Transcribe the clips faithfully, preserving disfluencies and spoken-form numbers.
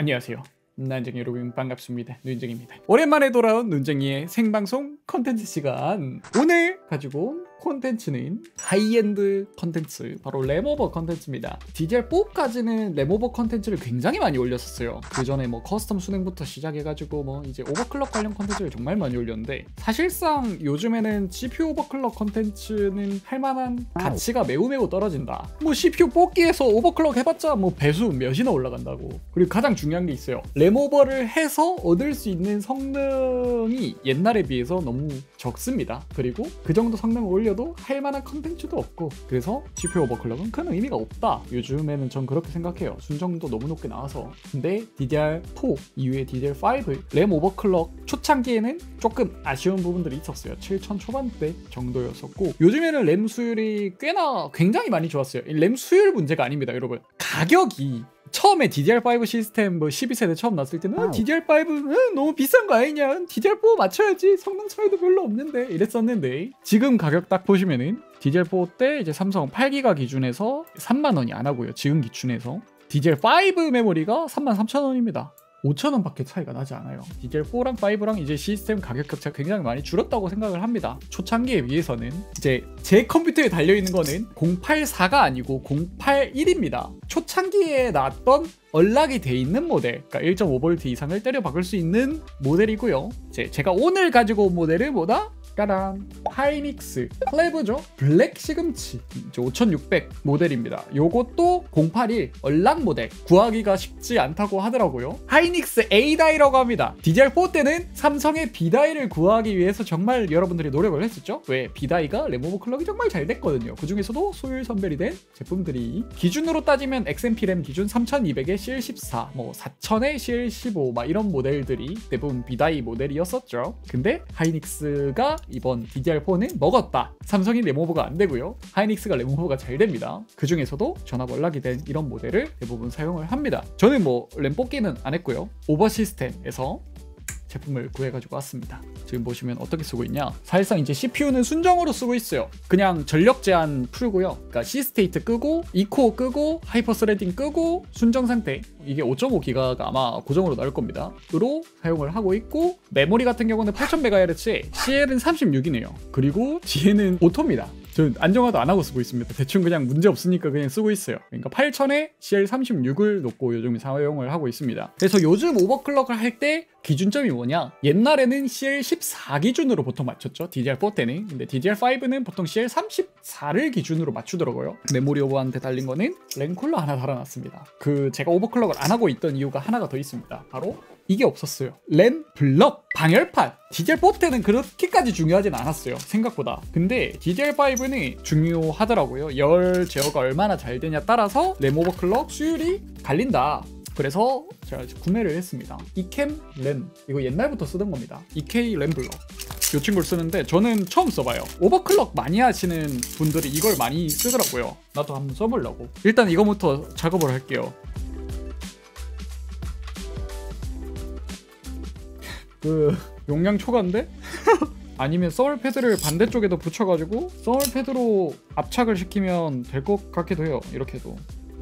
안녕하세요. 난쟁이 여러분 반갑습니다. 눈쟁이입니다. 오랜만에 돌아온 눈쟁이의 생방송 컨텐츠 시간. 오늘 가지고 온 콘텐츠는 하이엔드 컨텐츠, 바로 램오버 컨텐츠입니다. 디디알 포까지는 램오버 컨텐츠를 굉장히 많이 올렸었어요. 그 전에 뭐 커스텀 순행부터 시작해가지고 뭐 이제 오버클럭 관련 컨텐츠를 정말 많이 올렸는데, 사실상 요즘에는 지피유 오버클럭 컨텐츠는 할만한 가치가 매우 매우 떨어진다. 뭐 씨피유 뽑기에서 오버클럭 해봤자 뭐 배수 몇이나 올라간다고. 그리고 가장 중요한 게 있어요. 램오버를 해서 얻을 수 있는 성능이 옛날에 비해서 너무 적습니다. 그리고 그 정도 성능을 올려도 할만한 컨텐츠도 없고, 그래서 지피유 오버클럭은 큰 의미가 없다. 요즘에는 전 그렇게 생각해요. 순정도 너무 높게 나와서. 근데 디디알 포 이후에 디디알 파이브 램 오버클럭 초창기에는 조금 아쉬운 부분들이 있었어요. 칠천 초반대 정도였었고, 요즘에는 램 수율이 꽤나 굉장히 많이 좋았어요. 램 수율 문제가 아닙니다, 여러분. 가격이 처음에 디디알 파이브 시스템 뭐 십이 세대 처음 나왔을 때는 어, 디디알 파이브 어, 너무 비싼 거 아니냐, 디디알 포 맞춰야지, 성능 차이도 별로 없는데 이랬었는데, 지금 가격 딱 보시면은 디디알 포 때 이제 삼성 팔 기가 기준에서 삼만 원이 안 하고요. 지금 기준에서 디디알 파이브 메모리가 삼만 삼천 원입니다. 오천 원밖에 차이가 나지 않아요. 디디알 포랑 파이브랑 이제 시스템 가격 격차가 굉장히 많이 줄었다고 생각을 합니다. 초창기에 비해서는. 이제 제 컴퓨터에 달려있는 거는 공팔사가 아니고 공팔일입니다. 초창기에 나왔던 언락이 돼 있는 모델, 그러니까 일 점 오 볼트 이상을 때려 박을 수 있는 모델이고요. 이제 제가 오늘 가지고 온 모델은 뭐다? 까란! 하이닉스 클레브죠? 블랙 시금치 오천육백 모델입니다. 요것도 공팔일 언락 모델, 구하기가 쉽지 않다고 하더라고요. 하이닉스 에이다이라고 합니다. 디디알 포 때는 삼성의 B다이를 구하기 위해서 정말 여러분들이 노력을 했었죠. 왜? B다이가 램 오버클럭이 정말 잘 됐거든요. 그 중에서도 소율 선별이 된 제품들이, 기준으로 따지면 엑스엠피 램 기준 삼천이백에 씨엘 십사, 뭐 사천에 씨엘 십오 막 이런 모델들이 대부분 B다이 모델이었었죠. 근데 하이닉스가 이번 디디알 포는 먹었다. 삼성이 램오버가 안 되고요. 하이닉스가 램오버가 잘 됩니다. 그 중에서도 전압 언락이 된 이런 모델을 대부분 사용을 합니다. 저는 뭐 램 뽑기는 안 했고요. 오버 시스템에서 제품을 구해가지고 왔습니다. 지금 보시면 어떻게 쓰고 있냐, 사실상 이제 씨피유는 순정으로 쓰고 있어요. 그냥 전력 제한 풀고요. 그러니까 C 스테이트 끄고 이코어 끄고 하이퍼 스레딩 끄고 순정 상태, 이게 오 점 오 기가가 아마 고정으로 나올 겁니다. 으로 사용을 하고 있고, 메모리 같은 경우는 팔천 메가헤르츠에 씨엘은 삼십육이네요. 그리고 지혜는 오토입니다. 저는 안정화도 안 하고 쓰고 있습니다. 대충 그냥 문제 없으니까 그냥 쓰고 있어요. 그러니까 팔천에 씨엘 삼십육을 놓고 요즘 사용을 하고 있습니다. 그래서 요즘 오버클럭을 할 때 기준점이 뭐냐, 옛날에는 씨엘 십사 기준으로 보통 맞췄죠, 디디알 포 때는. 근데 디디알 파이브는 보통 씨엘 삼십사를 기준으로 맞추더라고요. 메모리 오버한테 달린 거는 램쿨러 하나 달아놨습니다. 그 제가 오버클럭을 안 하고 있던 이유가 하나가 더 있습니다. 바로 이게 없었어요. 램 블럭 방열판. 디디알 포 때는 그렇게까지 중요하진 않았어요, 생각보다. 근데 디디알 파이브는 중요하더라고요. 열 제어가 얼마나 잘 되냐 따라서 램 오버클럭 수율이 갈린다. 그래서 제가 구매를 했습니다. 이캠 램, 이거 옛날부터 쓰던 겁니다. 이케이 램 블럭, 이 친구를 쓰는데 저는 처음 써봐요. 오버클럭 많이 하시는 분들이 이걸 많이 쓰더라고요. 나도 한번 써보려고. 일단 이거부터 작업을 할게요. 그 용량 초과인데? 아니면 서울 패드를 반대쪽에도 붙여가지고 서울 패드로 압착을 시키면 될 것 같기도 해요. 이렇게 해도.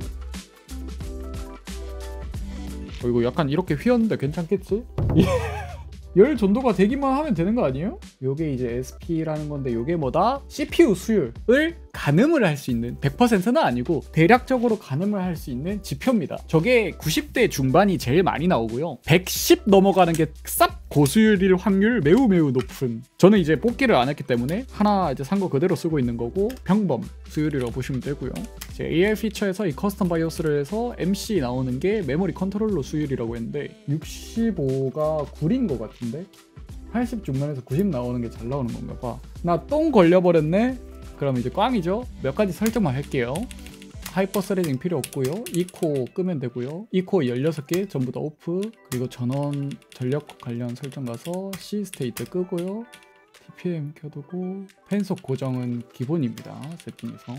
어, 이거 약간 이렇게 휘었는데 괜찮겠지? 열 전도가 되기만 하면 되는 거 아니에요? 요게 이제 에스피라는 건데, 요게 뭐다? 씨피유 수율을 가늠을 할 수 있는, 백 퍼센트는 아니고 대략적으로 가늠을 할 수 있는 지표입니다. 저게 구십 대 중반이 제일 많이 나오고요. 백십 넘어가는 게 쌉 고수율일 확률 매우 매우 높은, 저는 이제 뽑기를 안 했기 때문에 하나 이제 산 거 그대로 쓰고 있는 거고, 평범 수율이라고 보시면 되고요. 이제 에이알 피처에서 이 커스텀 바이오스를 해서 엠씨 나오는 게 메모리 컨트롤러 수율이라고 했는데, 육십오가 구인 것 같은데 팔십 중반에서 구십 나오는 게 잘 나오는 건가 봐. 나 똥 걸려버렸네. 그럼 이제 꽝이죠. 몇 가지 설정만 할게요. 하이퍼 스레딩 필요 없고요. 이코어 끄면 되고요. 이코어 열여섯 개 전부 다 오프. 그리고 전원 전력 관련 설정 가서 C 스테이트 끄고요. 티피엠 켜두고, 펜속 고정은 기본입니다. 세팅에서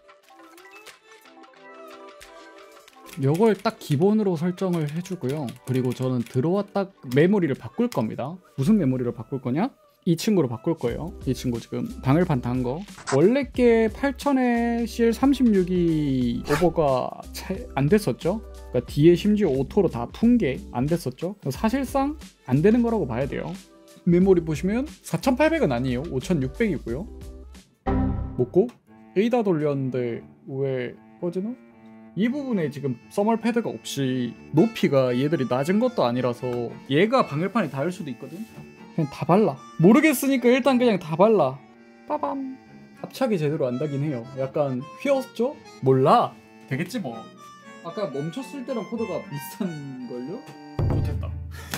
요걸 딱 기본으로 설정을 해주고요. 그리고 저는 들어와 딱 메모리를 바꿀 겁니다. 무슨 메모리를 바꿀 거냐? 이 친구로 바꿀 거예요. 이 친구 지금 방열판 단 거. 원래 게 팔천에 씨엘 삼십육이 오버가 안 됐었죠. 그러니까 뒤에 심지어 오토로 다 푼 게 안 됐었죠. 사실상 안 되는 거라고 봐야 돼요. 메모리 보시면 사천팔백은 아니에요. 오천육백이고요. 먹고 에이다 돌렸는데 왜 꺼지나? 이 부분에 지금 써멀 패드가 없이 높이가 얘들이 낮은 것도 아니라서 얘가 방열판이 닿을 수도 있거든. 그냥 다 발라. 모르겠으니까 일단 그냥 다 발라. 빠밤. 압착이 제대로 안 닿긴 해요. 약간 휘었죠? 몰라. 되겠지 뭐. 아까 멈췄을 때랑 코드가 비슷한걸요? 좋겠다.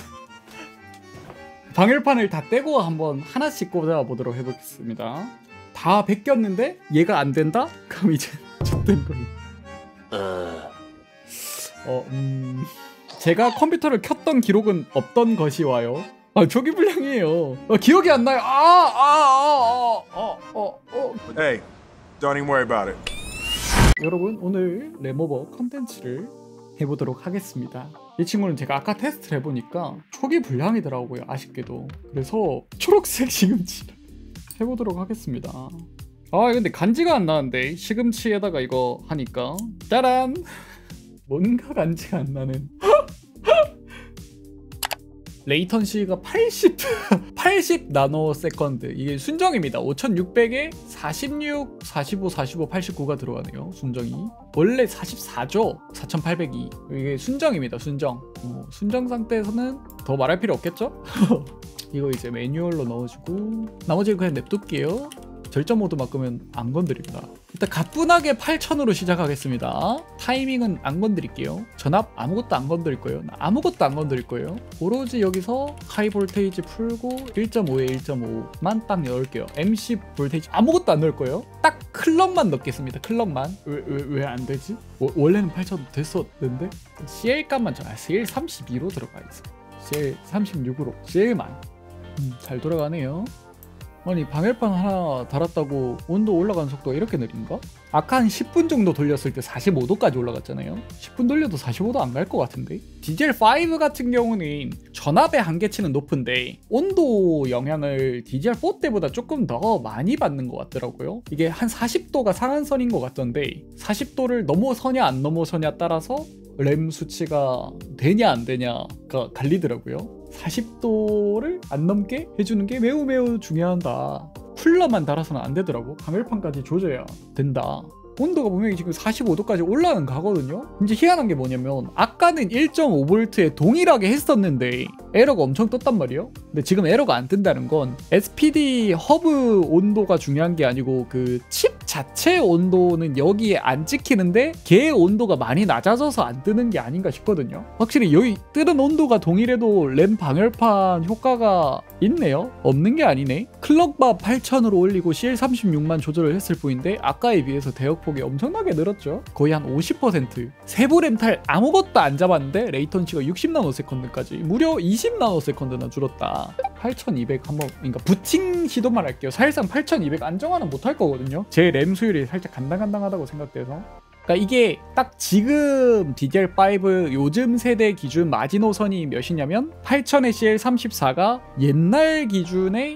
방열판을 다 떼고 한번 하나씩 꽂아보도록 해보겠습니다. 다 벗겼는데 얘가 안 된다? 그럼 이제 좆된 거예요. 어, 음... 제가 컴퓨터를 켰던 기록은 없던 것이 와요. 아, 초기 불량이에요. 아, 기억이 안 나요. 아, 아, 아, 아, 아, 아, 어. Hey, don't even worry about it. 여러분, 오늘 레모버 컨텐츠를 해보도록 하겠습니다. 이 친구는 제가 아까 테스트를 해보니까 초기 불량이더라고요. 아쉽게도. 그래서 초록색 시금치를 해보도록 하겠습니다. 아, 근데 간지가 안 나는데 시금치에다가 이거 하니까 짜란! 뭔가 간지가 안 나는 레이턴시가 팔십 팔십 나노 세컨드. 이게 순정입니다. 오천육백에 사십육, 사십오, 사십오, 팔십구가 들어가네요. 순정이 원래 사십사죠. 사천팔백이. 이게 순정입니다. 순정. 어, 순정 상태에서는 더 말할 필요 없겠죠? 이거 이제 매뉴얼로 넣어주고 나머지는 그냥 냅둘게요. 절전 모드 바꾸면 안 건드립니다. 일단 가뿐하게 팔천으로 시작하겠습니다. 타이밍은 안 건드릴게요. 전압 아무것도 안 건드릴 거예요. 아무것도 안 건드릴 거예요. 오로지 여기서 하이 볼테이지 풀고 일 점 오에 일 점 오만 딱 넣을게요. 엠씨 볼테이지 아무것도 안 넣을 거예요. 딱 클럭만 넣겠습니다. 클럭만. 왜 왜 왜 안 되지? 워, 원래는 팔천 됐었는데 씨엘 값만 저 아, 씨엘 삼십이로 들어가 있어. 씨엘 삼십육으로 씨엘만. 음, 잘 돌아가네요. 아니 방열판 하나 달았다고 온도 올라가는 속도가 이렇게 느린가? 아까 한 십 분 정도 돌렸을 때 사십오 도까지 올라갔잖아요. 십 분 돌려도 사십오 도 안 갈 것 같은데? 디젤 오 같은 경우는 전압의 한계치는 높은데 온도 영향을 디젤 사 때보다 조금 더 많이 받는 것 같더라고요. 이게 한 사십 도가 상한선인 것 같던데 사십 도를 넘어서냐 안 넘어서냐 따라서 램 수치가 되냐 안 되냐가 갈리더라고요. 사십 도를 안 넘게 해주는 게 매우 매우 중요하다. 쿨러만 달아서는 안 되더라고. 방열판까지 조져야 된다. 온도가 분명히 지금 사십오 도까지 올라가는 가거든요. 이제 희한한 게 뭐냐면 아까는 일 점 오 볼트에 동일하게 했었는데 에러가 엄청 떴단 말이에요. 근데 지금 에러가 안 뜬다는 건 에스피디 허브 온도가 중요한 게 아니고 그 칩 자체 온도는 여기에 안 찍히는데 걔의 온도가 많이 낮아져서 안 뜨는 게 아닌가 싶거든요. 확실히 여기 뜨는 온도가 동일해도 램 방열판 효과가 있네요. 없는 게 아니네. 클럭바 팔천으로 올리고 씨엘 삼십육만 조절을 했을 뿐인데 아까에 비해서 대역폭이 엄청나게 늘었죠. 거의 한 오십 퍼센트. 세부 램탈 아무것도 안 잡았는데 레이턴시가 육십 나노세컨드까지 무려 이십 나노세컨드나 줄었다. 팔천이백 한번 그러니까 부팅 시도만 할게요. 사실상 팔천이백 안정화는 못할 거거든요. 제 램 수율이 살짝 간당간당하다고 생각돼서. 그러니까 이게 딱 지금 디젤 오 요즘 세대 기준 마지노선이 몇이냐면 팔천의 씨엘 삼십사가 옛날 기준의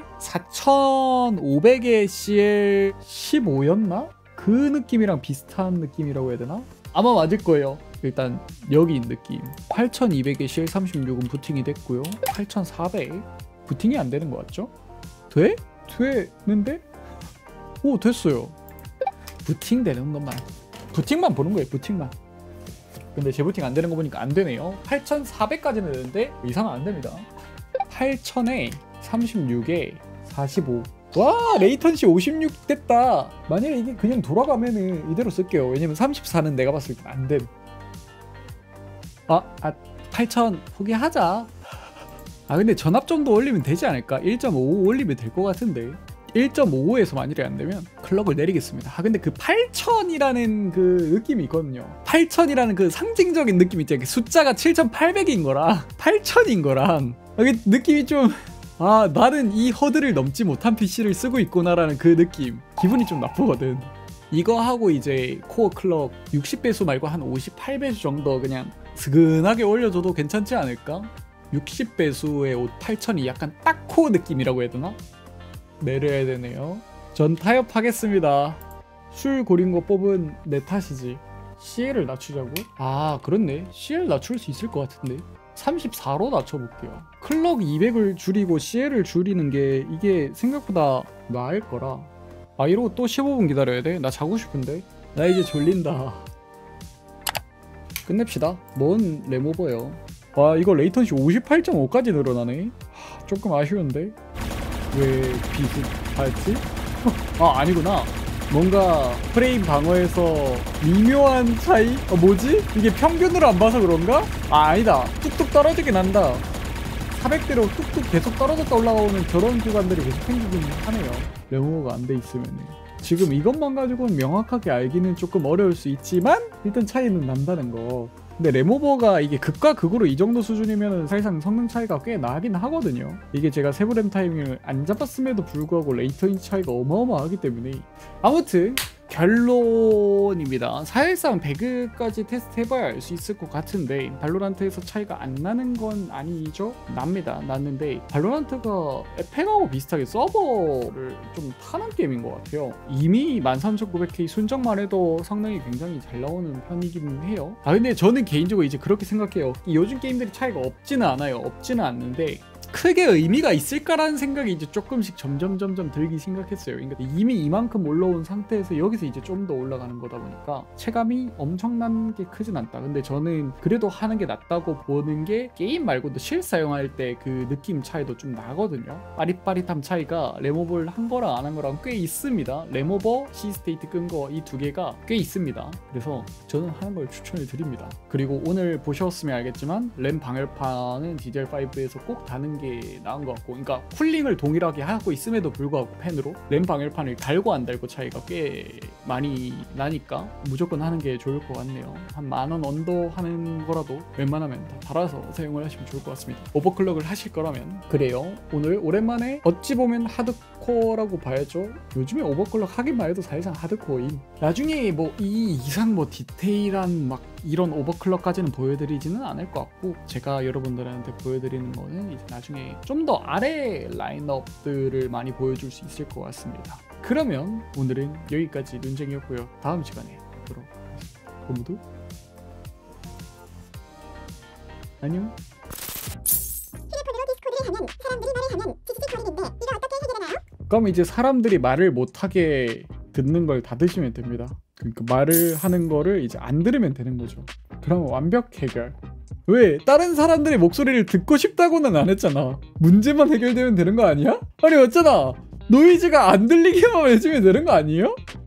사천오백의 씨엘 십오였나? 그 느낌이랑 비슷한 느낌이라고 해야 되나? 아마 맞을 거예요. 일단 여기 느낌. 팔천이백의 씨엘 삼십육은 부팅이 됐고요. 팔천사백 부팅이 안 되는 거 같죠? 돼? 되는데? 오, 됐어요. 부팅 되는 것만. 부팅만 보는 거예요. 부팅만. 근데 재부팅 안 되는 거 보니까 안 되네요. 팔천사백까지는 되는데 이상은 안 됩니다. 팔천에 삼십육에 사십오. 와, 레이턴시 오십육 됐다. 만약에 이게 그냥 돌아가면은 이대로 쓸게요. 왜냐면 삼십사는 내가 봤을 땐 안 됨. 아, 아, 팔천 포기하자. 아, 근데 전압 좀 더 올리면 되지 않을까? 일 점 오오 올리면 될 것 같은데. 일 점 오오에서 만일에 안 되면 클럭을 내리겠습니다. 아, 근데 그 팔천이라는 그 느낌이 있거든요. 팔천이라는 그 상징적인 느낌 있잖아요. 숫자가 칠천팔백인 거랑 팔천인 거랑 이게 느낌이 좀, 아, 나는 이 허들을 넘지 못한 피씨를 쓰고 있구나라는 그 느낌. 기분이 좀 나쁘거든. 이거 하고 이제 코어 클럭 육십 배수 말고 한 오십팔 배수 정도 그냥 스근하게 올려줘도 괜찮지 않을까? 육십 배수의 팔천이 약간 딱 코어 느낌이라고 해야 되나? 내려야 되네요. 전 타협하겠습니다. 술 고린 거 뽑은 내 탓이지. 씨엘을 낮추자고? 아 그렇네. 씨엘 낮출 수 있을 것 같은데. 삼십사로 낮춰볼게요. 클럭 이백을 줄이고 씨엘을 줄이는 게 이게 생각보다 나을 거라. 아 이러고 또 십오 분 기다려야 돼? 나 자고 싶은데. 나 이제 졸린다. 끝냅시다. 뭔 레모버요. 와 이거 레이턴시 오십팔 점 오까지 늘어나네. 하, 조금 아쉬운데. 왜 비슷하지? 아 아니구나. 뭔가 프레임 방어에서 미묘한 차이? 어 뭐지? 이게 평균으로 안 봐서 그런가? 아 아니다. 뚝뚝 떨어지긴 한다. 사백대로 뚝뚝 계속 떨어졌다 올라오는 저런 구간들이 계속 생기긴 하네요. 레모버가 안 돼 있으면. 지금 이것만 가지고는 명확하게 알기는 조금 어려울 수 있지만 일단 차이는 난다는 거. 근데 레모버가 이게 극과 극으로 이 정도 수준이면 사실상 성능 차이가 꽤 나긴 하거든요. 이게 제가 세부램 타이밍을 안 잡았음에도 불구하고 레이턴시 차이가 어마어마하기 때문에. 아무튼 결론입니다. 사실상 배그까지 테스트 해봐야 알 수 있을 것 같은데 발로란트에서 차이가 안 나는 건 아니죠? 납니다. 났는데 발로란트가 에펙하고 비슷하게 서버를 좀 타는 게임인 것 같아요. 이미 만 삼천구백 케이 순정만 해도 성능이 굉장히 잘 나오는 편이긴 해요. 아 근데 저는 개인적으로 이제 그렇게 생각해요. 요즘 게임들이 차이가 없지는 않아요. 없지는 않는데 크게 의미가 있을까라는 생각이 이제 조금씩 점점 점점 들기 생각했어요. 그러니까 이미 이만큼 올라온 상태에서 여기서 이제 좀 더 올라가는 거다 보니까 체감이 엄청난 게 크진 않다. 근데 저는 그래도 하는 게 낫다고 보는 게 게임 말고도 실 사용할 때 그 느낌 차이도 좀 나거든요. 빠릿빠릿함 차이가 레모버를 한 거랑 안 한 거랑 꽤 있습니다. 레모버, C스테이트 끈 거 이 두 개가 꽤 있습니다. 그래서 저는 하는 걸 추천을 드립니다. 그리고 오늘 보셨으면 알겠지만 램 방열판은 디디알 파이브에서 꼭 다는 게 게 나은 것 같고, 그러니까 쿨링을 동일하게 하고 있음에도 불구하고 팬으로 램 방열판을 달고 안 달고 차이가 꽤 많이 나니까 무조건 하는 게 좋을 것 같네요. 한 만원 언더 하는 거라도 웬만하면 다 달아서 사용을 하시면 좋을 것 같습니다. 오버클럭을 하실 거라면. 그래요, 오늘 오랜만에 어찌 보면 하드코어라고 봐야죠. 요즘에 오버클럭 하기만 해도 사실상 하드코어인. 나중에 뭐 이 이상 뭐 디테일한 막 이런 오버클럭까지는 보여드리지는 않을 것 같고, 제가 여러분들한테 보여드리는 거는 이제 나중에 좀 더 아래 라인업들을 많이 보여줄 수 있을 것 같습니다. 그러면 오늘은 여기까지 눈쟁이였고요. 다음 시간에 뵙도록 하겠습니다. 모두 안녕. 휴대폰으로 디스코드를 하면 사람들이 말을 하면 찌찌찌거리는데 이거 어떻게 해결하나요? 그럼 이제 사람들이 말을 못하게 듣는 걸 닫으시면 됩니다. 그러니까 말을 하는 거를 이제 안 들으면 되는 거죠. 그럼 완벽 해결. 왜? 다른 사람들의 목소리를 듣고 싶다고는 안 했잖아. 문제만 해결되면 되는 거 아니야? 아니 어쩌나 노이즈가 안 들리게만 해주면 되는 거 아니에요?